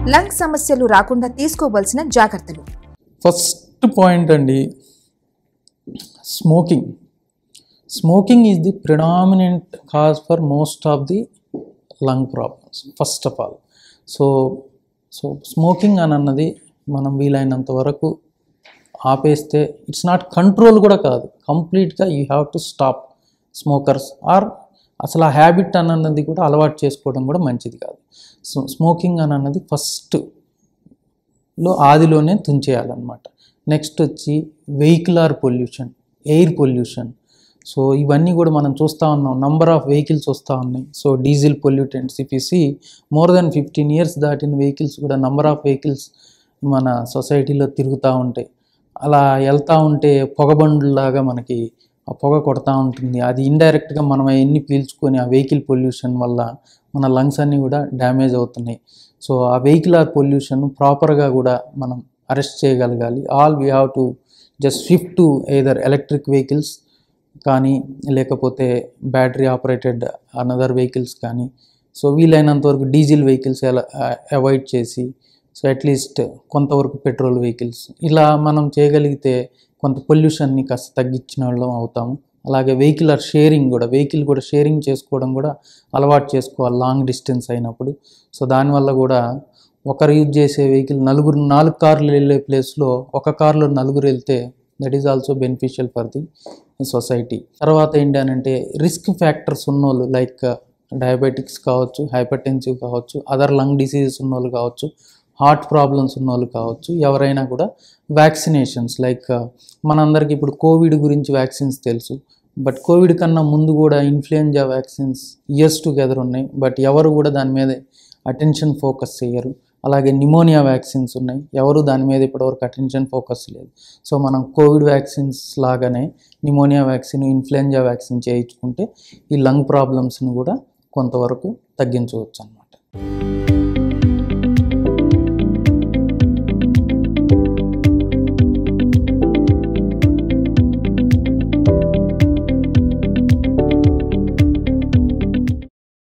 Lung సమస్యలు రాకుండా తీసుకోవాల్సిన జాగ్రత్తలు. ఫస్ట్ పాయింట్ అండి, smoking. Smoking is the predominant cause for most of the lung problems first of all. So smoking అని అన్నది మనం వీలైనంత వరకు ఆపేస్తే, ఇట్స్ నాట్ కంట్రోల్ కూడా కాదు, కంప్లీట్గా you have to stop smokers, or అసలు ఆ హ్యాబిట్ అన్నది కూడా అలవాటు చేసుకోవడం కూడా మంచిది కాదు. సో స్మోకింగ్ అని అన్నది ఫస్ట్లో ఆదిలోనే తుంచేయాలన్నమాట. నెక్స్ట్ వచ్చి vehicular pollution, air pollution. So ఇవన్నీ కూడా మనం చూస్తూ ఉన్నాం, నంబర్ ఆఫ్ వెహికల్స్ వస్తూ ఉన్నాయి. So diesel pollutants, if you see more than 15 years దాటిన వెహికల్స్ కూడా, నంబర్ ఆఫ్ వెహికల్స్ మన సొసైటీలో తిరుగుతూ ఉంటాయి. అలా వెళ్తూ ఉంటే పొగబండులాగా మనకి ఆ పొగ కొడతా ఉంటుంది. అది ఇండైరెక్ట్గా మనం అవన్నీ పీల్చుకొని ఆ వెహికల్ పొల్యూషన్ వల్ల మన లంగ్స్ అన్నీ కూడా డ్యామేజ్ అవుతున్నాయి. సో ఆ వెహికులర్ పొల్యూషన్ ప్రాపర్గా కూడా మనం అరెస్ట్ చేయగలగాలి. All we have to just shift to either electric vehicles కానీ, లేకపోతే బ్యాటరీ ఆపరేటెడ్ అనదర్ వెహికల్స్ కానీ. సో వీలైనంత వరకు డీజిల్ వెహికల్స్ అవాయిడ్ చేసి, సో అట్లీస్ట్ కొంతవరకు పెట్రోల్ వెహికల్స్, ఇలా మనం చేయగలిగితే కొంత పొల్యూషన్ని కాస్త తగ్గించిన వాళ్ళం అవుతాము. అలాగే వెహికులర్ షేరింగ్ కూడా, వెహికల్ కూడా షేరింగ్ చేసుకోవడం కూడా అలవాటు చేసుకోవాలి లాంగ్ డిస్టెన్స్ అయినప్పుడు. సో దానివల్ల కూడా ఒకరు యూజ్ చేసే వెహికల్ 4 కార్లు వెళ్ళే ప్లేస్లో ఒక కార్లో 4 వెళ్తే that is also beneficial for the society. తర్వాత ఏంటంటే రిస్క్ ఫ్యాక్టర్స్ ఉన్నోళ్ళు, లైక్ డయాబెటిక్స్ కావచ్చు, హైపర్టెన్సివ్ కావచ్చు, అదర్ లంగ్ డిసీజెస్ ఉన్నోళ్ళు కావచ్చు, హార్ట్ ప్రాబ్లమ్స్ ఉన్నోళ్ళు కావచ్చు, ఎవరైనా కూడా వ్యాక్సినేషన్స్, లైక్ మనందరికీ ఇప్పుడు కోవిడ్ గురించి వ్యాక్సిన్స్ తెలుసు, బట్ కోవిడ్ కన్నా ముందు కూడా ఇన్ఫ్లుయెంజా వ్యాక్సిన్స్ ఇయర్స్ టుగెదర్ ఉన్నాయి, బట్ ఎవరు కూడా దాని మీద అటెన్షన్ ఫోకస్ చేయరు. అలాగే న్యూమోనియా వ్యాక్సిన్స్ ఉన్నాయి, ఎవరు దాని మీద ఇప్పటివరకు అటెన్షన్ ఫోకస్ లేదు. సో మనం కోవిడ్ వ్యాక్సిన్స్ లాగానే న్యూమోనియా వ్యాక్సిన్, ఇన్ఫ్లుయెంజా వ్యాక్సిన్ చేయించుకుంటే ఈ లంగ్ ప్రాబ్లమ్స్ని కూడా కొంతవరకు తగ్గించవచ్చు అన్నమాట.